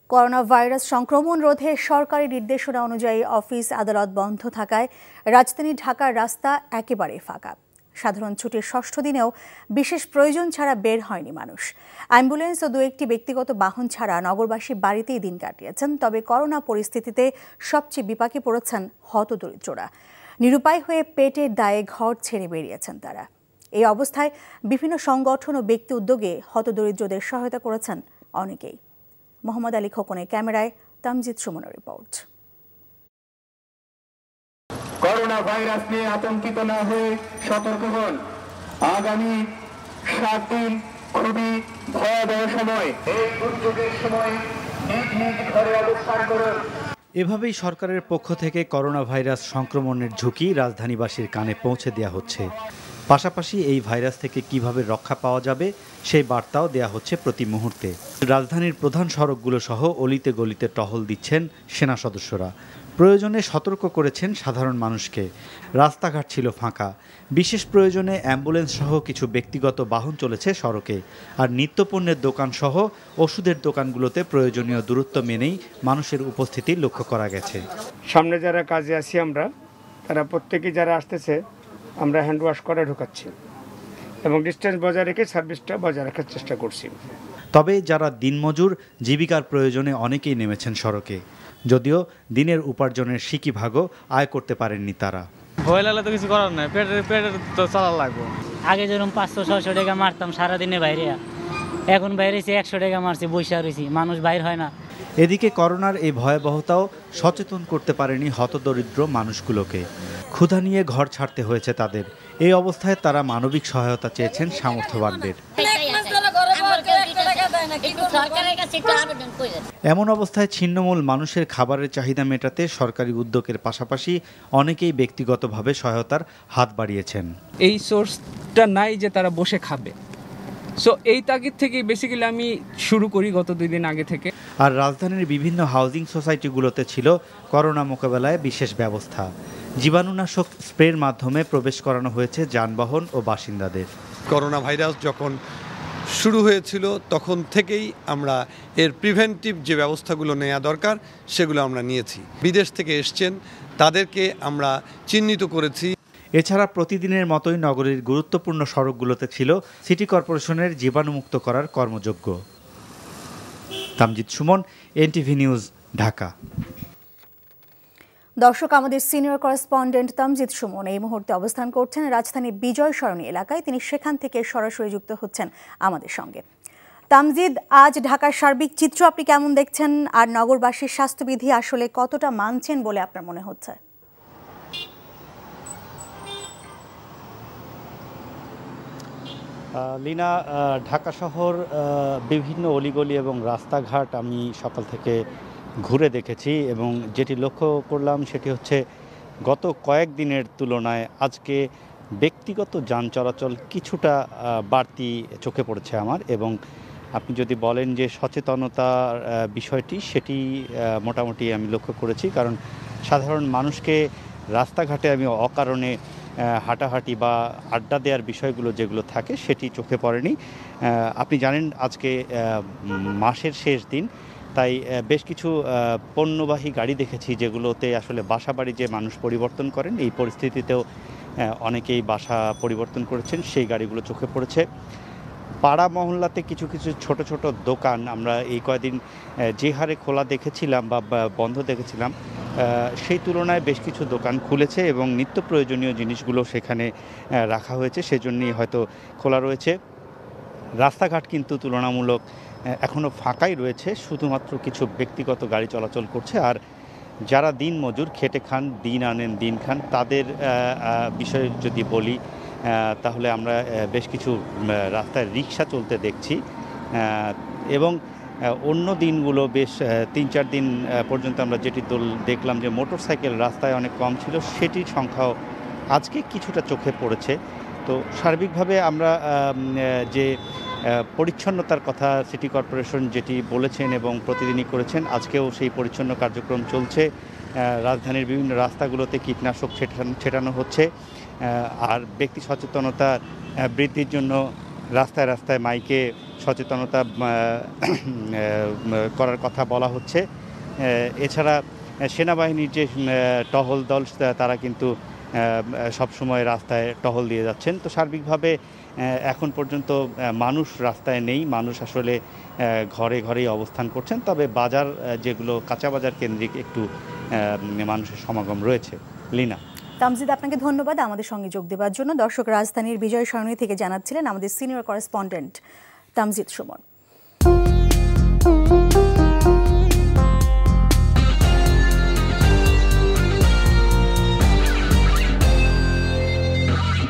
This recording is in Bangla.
করোনা ভাইরাস সংক্রমণ রোধে সরকারি নির্দেশনা অনুযায়ী অফিস আদালত বন্ধ থাকায় রাজধানী ঢাকার রাস্তা একেবারে ফাঁকা। সাধারণ ছুটির ষষ্ঠ দিনেও বিশেষ প্রয়োজন ছাড়া বের হয়নি মানুষ। অ্যাম্বুলেন্স ও দু একটি ব্যক্তিগত বাহন ছাড়া নগরবাসী বাড়িতেই দিন কাটিয়েছেন। তবে করোনা পরিস্থিতিতে সবচেয়ে বিপাকে পড়েছেন হতদরিদ্ররা। নিরুপায় হয়ে পেটের দায়ে ঘর ছেড়ে বেরিয়েছেন তারা। এই অবস্থায় বিভিন্ন সংগঠন ও ব্যক্তি উদ্যোগে হতদরিদ্রদের সহায়তা করেছেন অনেকেই। মোহাম্মদ আলী খোকনের ক্যামেরায় তামজিদ সুমনের রিপোর্ট। করোনা ভাইরাস নিয়ে আতঙ্কিত না হয়ে সতর্ক হন। আগামী 7 দিন খুবই ভয়াবহ সময়। এই দুর্যোগের সময় নিজ নিজ ঘরে অবস্থান করুন। এভাবেই সরকারের পক্ষ থেকে করোনা ভাইরাস সংক্রমণের ঝুঁকি রাজধানীবাসীর কানে পৌঁছে দেওয়া হচ্ছে। পাশাপাশি এই ভাইরাস থেকে কিভাবে রক্ষা পাওয়া যাবে সেই বার্তাও দেয়া হচ্ছে প্রতি মুহূর্তে। রাজধানীর প্রধান সড়কগুলো সহ অলিতে গলিতে টহল দিচ্ছেন সেনা সদস্যরা। প্রয়োজনে সতর্ক করেছেন সাধারণ মানুষকে। রাস্তাঘাট ছিল ফাঁকা। বিশেষ প্রয়োজনে অ্যাম্বুলেন্স সহ কিছু ব্যক্তিগত বাহন চলেছে সড়কে। আর নিত্যপণ্যের দোকান সহ ওষুধের দোকানগুলোতে প্রয়োজনীয় দূরত্ব মেনেই মানুষের উপস্থিতি লক্ষ্য করা গেছে। সামনে যারা কাজে আছি আমরা, তারা প্রত্যেকেই যারা আসতেছে আমরা হ্যান্ড ওয়াশ করে ঢোকাচ্ছি এবং ডিস্টেন্স বজায় রেখে সার্ভিসটা বজায় রাখার চেষ্টা করছি। তবে যারা দিনমজুর, জীবিকার প্রয়োজনে অনেকেই নেমেছেন সড়কে। যদিও দিনের উপার্জনের সিকি ভাগও আয় করতে পারেননি তারা। ভয় লাগলে তো কিছু করার নাই, পেটের তো চালা লাগবে। আগে যেরকম 500-600 টাকা মারতাম সারাদিনে বাইরে, এখন বাইরেছি 100 টাকা মারছি, বৈশা রয়েছি, মানুষ বাইর হয় না। এদিকে করোনার এই ভয়াবহতাও সচেতন করতে পারেনি হতদরিদ্র মানুষগুলোকে। ক্ষুধা নিয়ে ঘর ছাড়তে হয়েছে তাদের। এই অবস্থায় তারা মানবিক সহায়তা চেয়েছেন সামর্থ্যবানদের। এমন অবস্থায় ছিন্নমূল মানুষের খাবারের চাহিদা মেটাতে সরকারি উদ্যোগের পাশাপাশি অনেকেই ব্যক্তিগতভাবে সহায়তার হাত বাড়িয়েছেন। এই সোর্সটা নাই যে তারা বসে খাবে, সো এই তাগিদ থেকেই বেসিক্যালি আমি শুরু করি গত 2 দিন আগে থেকে। আর রাজধানীর বিভিন্ন হাউজিং সোসাইটিগুলোতে ছিল করোনা মোকাবেলায় বিশেষ ব্যবস্থা। জীবাণুনাশক স্প্রের মাধ্যমে প্রবেশ করানো হয়েছে যানবাহন ও বাসিন্দাদের। করোনা ভাইরাস যখন শুরু হয়েছিল তখন থেকেই আমরা এর প্রিভেন্টিভ যে ব্যবস্থাগুলো নেওয়া দরকার সেগুলো আমরা নিয়েছি। বিদেশ থেকে এসছেন তাদেরকে আমরা চিহ্নিত করেছি। এছাড়া প্রতিদিনের মতোই নগরীর গুরুত্বপূর্ণ সড়কগুলোতে ছিল সিটি কর্পোরেশনের জীবাণুমুক্ত করার কর্মযজ্ঞ। Tamjid Sumon, NTV news, Dhaka. দর্শক, আমাদের সিনিয়র করেসপন্ডেন্ট তামজিদ সুমন এই মুহূর্তে অবস্থান করছেন রাজধানী বিজয় সরণি এলাকায়। তিনি সেখান থেকে সরাসরি যুক্ত হচ্ছেন আমাদের সঙ্গে। তামজিদ, আজ ঢাকার সার্বিক চিত্র আপনি কেমন দেখছেন, আর নগরবাসীর স্বাস্থ্যবিধি আসলে কতটা মানছেন বলে আপনার মনে হচ্ছে? লিনা, ঢাকা শহর বিভিন্ন অলিগলি এবং রাস্তাঘাট আমি সকাল থেকে ঘুরে দেখেছি এবং যেটি লক্ষ্য করলাম সেটি হচ্ছে গত কয়েকদিনের তুলনায় আজকে ব্যক্তিগত যান চলাচল কিছুটা বাড়তি চোখে পড়েছে আমার। এবং আপনি যদি বলেন যে সচেতনতার বিষয়টি, সেটি মোটামুটি আমি লক্ষ্য করেছি। কারণ সাধারণ মানুষকে রাস্তাঘাটে আমি অকারণে হাঁটাহাঁটি বা আড্ডা দেওয়ার বিষয়গুলো যেগুলো থাকে সেটি চোখে পড়েনি। আপনি জানেন আজকে মাসের শেষ দিন, তাই বেশ কিছু পণ্যবাহী গাড়ি দেখেছি যেগুলোতে আসলে বাসা বাড়ি যে মানুষ পরিবর্তন করেন, এই পরিস্থিতিতেও অনেকেই বাসা পরিবর্তন করেছেন, সেই গাড়িগুলো চোখে পড়েছে। পাড়া মহল্লাতে কিছু কিছু ছোট ছোট দোকান আমরা এই কয়েকদিন যে হারে খোলা দেখেছিলাম বা বন্ধ দেখেছিলাম, সেই তুলনায় বেশ কিছু দোকান খুলেছে এবং নিত্য প্রয়োজনীয় জিনিসগুলো সেখানে রাখা হয়েছে, সেজন্যই হয়তো খোলা রয়েছে। রাস্তাঘাট কিন্তু তুলনামূলক এখনও ফাঁকাই রয়েছে, শুধুমাত্র কিছু ব্যক্তিগত গাড়ি চলাচল করছে। আর যারা দিন মজুর, খেটে খান, দিন আনেন দিন খান, তাদের বিষয়ে যদি বলি তাহলে আমরা বেশ কিছু রাস্তায় রিক্সা চলতে দেখছি। এবং অন্য দিনগুলো বেশ 3-4 দিন পর্যন্ত আমরা যেটি দেখলাম যে মোটরসাইকেল রাস্তায় অনেক কম ছিল, সেটির সংখ্যাও আজকে কিছুটা চোখে পড়েছে। তো সার্বিকভাবে আমরা যে পরিচ্ছন্নতার কথা সিটি কর্পোরেশন যেটি বলেছেন এবং প্রতিদিনই করেছেন, আজকেও সেই পরিচ্ছন্ন কার্যক্রম চলছে। রাজধানীর বিভিন্ন রাস্তাগুলোতে কীটনাশক ছেটানো হচ্ছে। আর ব্যক্তি সচেতনতা বৃদ্ধির জন্য রাস্তায় রাস্তায় মাইকে সচেতনতা করার কথা বলা হচ্ছে। এছাড়া সেনাবাহিনীর যে টহল দল তারা কিন্তু সবসময় রাস্তায় টহল দিয়ে যাচ্ছেন। তো সার্বিকভাবে এখন পর্যন্ত মানুষ রাস্তায় নেই, মানুষ আসলে ঘরে ঘরেই অবস্থান করছেন। তবে বাজার যেগুলো কাঁচা বাজার কেন্দ্রিক একটু মানুষের সমাগম রয়েছে। লিনা। তামজিদ, আপনাকে ধন্যবাদ আমাদের সঙ্গে যোগ দেওয়ার জন্য। দর্শক, রাজধানীর বিজয় সরণি থেকে জানাচ্ছিলেন আমাদের সিনিয়র করেসপন্ডেন্ট তামজিদ সুমন।